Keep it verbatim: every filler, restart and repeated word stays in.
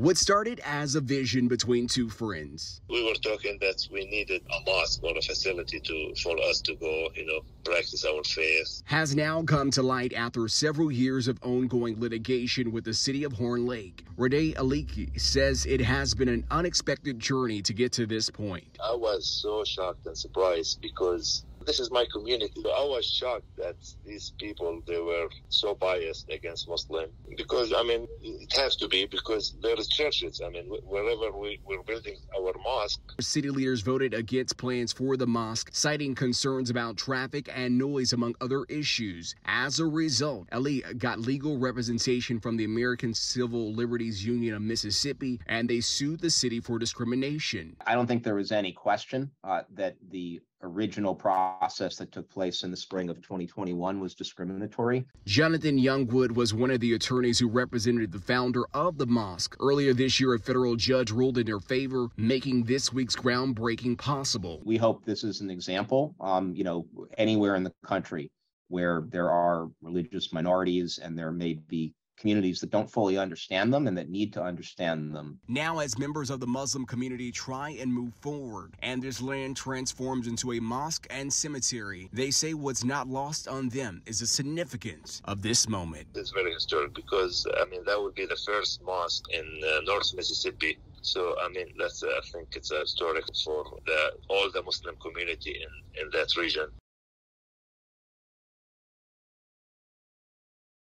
What started as a vision between two friends. We were talking that we needed a mosque or a facility to for us to go, you know, practice our faith. Has now come to light after several years of ongoing litigation with the city of Horn Lake. Rade Aliki says it has been an unexpected journey to get to this point. I was so shocked and surprised because this is my community. I was shocked that these people, they were so biased against Muslim. Because, I mean, it has to be because there is churches. I mean, wherever we, we're building our mosque. City leaders voted against plans for the mosque, citing concerns about traffic and noise, among other issues. As a result, Ali got legal representation from the American Civil Liberties Union of Mississippi, and they sued the city for discrimination. I don't think there was any question uh, that the original process that took place in the spring of twenty twenty-one was discriminatory. Jonathan Youngwood was one of the attorneys who represented the founder of the mosque. Earlier this year, a federal judge ruled in their favor, making this week's groundbreaking possible. We hope this is an example, um, you know, anywhere in the country where there are religious minorities and there may be communities that don't fully understand them and that need to understand them. Now, as members of the Muslim community try and move forward and this land transforms into a mosque and cemetery, they say what's not lost on them is the significance of this moment. It's very historic because, I mean, that would be the first mosque in uh, North Mississippi. So, I mean, that's, uh, I think it's uh, historic for the, all the Muslim community in, in that region.